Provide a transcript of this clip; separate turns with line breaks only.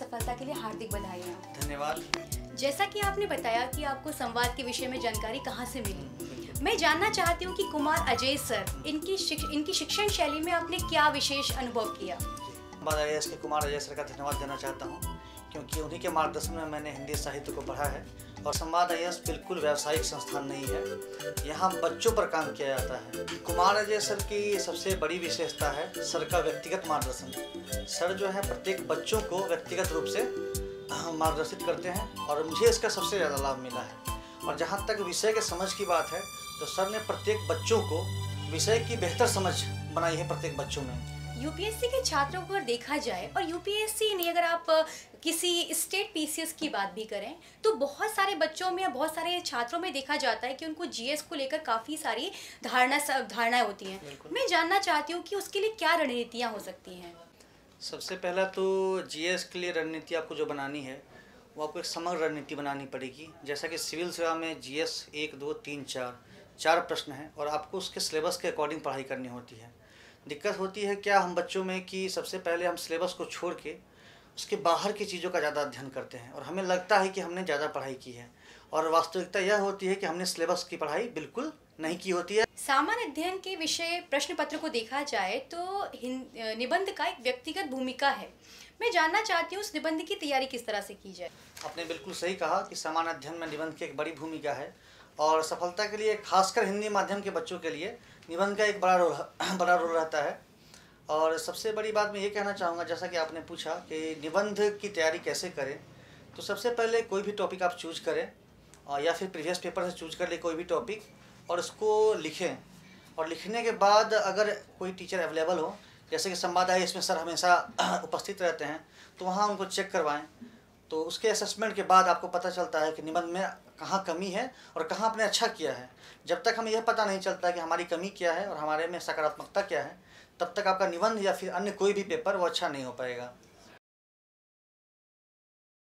सफलता के लिए हार्दिक बधाइयाँ।
धन्यवाद।
जैसा कि आपने बताया कि आपको संवाद के विषय में जानकारी कहाँ से मिली, मैं जानना चाहती हूँ कि कुमार अजय सर इनकी शिक्षण शैली में आपने क्या विशेष अनुभव किया।
संवाद IAS के कुमार अजय सर का धन्यवाद देना चाहता हूँ, क्योंकि उन्हीं के मार्गदर्शन में मैंने हिंदी साहित्य को पढ़ा है। और संवाद IAS बिल्कुल व्यावसायिक संस्थान नहीं है, यहाँ बच्चों पर काम किया जाता है। कुमार अजय सर की सबसे बड़ी विशेषता है सर का व्यक्तिगत मार्गदर्शन। सर जो है प्रत्येक बच्चों को व्यक्तिगत रूप से मार्गदर्शित करते हैं और मुझे इसका सबसे ज़्यादा लाभ मिला है। और जहाँ तक विषय के समझ की बात है तो सर ने प्रत्येक बच्चों को विषय की बेहतर समझ बनाई है प्रत्येक बच्चों में।
यूपीएससी के छात्रों को अगर देखा जाए, और यूपीएससी नहीं, अगर आप किसी स्टेट पीसीएस की बात भी करें तो बहुत सारे बच्चों में या बहुत सारे छात्रों में देखा जाता है कि उनको जीएस को लेकर काफ़ी सारी धारणाएं होती हैं। मैं जानना चाहती हूँ कि उसके लिए क्या रणनीतियाँ हो सकती हैं।
सबसे पहला तो जीएस के लिए रणनीति आपको जो बनानी है वो आपको एक समग्र रणनीति बनानी पड़ेगी। जैसा कि सिविल सेवा में जीएस 1, 2, 3, 4 प्रश्न हैं और आपको उसके सिलेबस के अकॉर्डिंग पढ़ाई करनी होती है। दिक्कत होती है क्या हम बच्चों में कि सबसे पहले हम सिलेबस को छोड़ के उसके बाहर की चीज़ों का ज़्यादा अध्ययन करते हैं और हमें लगता है कि हमने ज़्यादा पढ़ाई की है, और वास्तविकता यह होती है कि हमने सिलेबस की पढ़ाई बिल्कुल नहीं की होती है।
सामान्य अध्ययन के विषय प्रश्न पत्र को देखा जाए तो निबंध का एक व्यक्तिगत भूमिका है। मैं जानना चाहती हूँ उस निबंध की तैयारी किस तरह से की जाए।
आपने बिल्कुल सही कहा कि सामान्य अध्ययन में निबंध की एक बड़ी भूमिका है, और सफलता के लिए खासकर हिंदी माध्यम के बच्चों के लिए निबंध का एक बड़ा रोल रहता है। और सबसे बड़ी बात मैं ये कहना चाहूँगा, जैसा कि आपने पूछा कि निबंध की तैयारी कैसे करें, तो सबसे पहले कोई भी टॉपिक आप चूज करें या फिर प्रीवियस पेपर से चूज कर ले कोई भी टॉपिक और उसको लिखें। और लिखने के बाद अगर कोई टीचर अवेलेबल हो, जैसे कि संवाद है इसमें सर हमेशा उपस्थित रहते हैं, तो वहाँ उनको चेक करवाएं। तो उसके असेसमेंट के बाद आपको पता चलता है कि निबंध में कहाँ कमी है और कहाँ आपने अच्छा किया है। जब तक हमें यह पता नहीं चलता कि हमारी कमी क्या है और हमारे में सकारात्मकता क्या है, तब तक आपका निबंध या फिर अन्य कोई भी पेपर वो अच्छा नहीं हो पाएगा।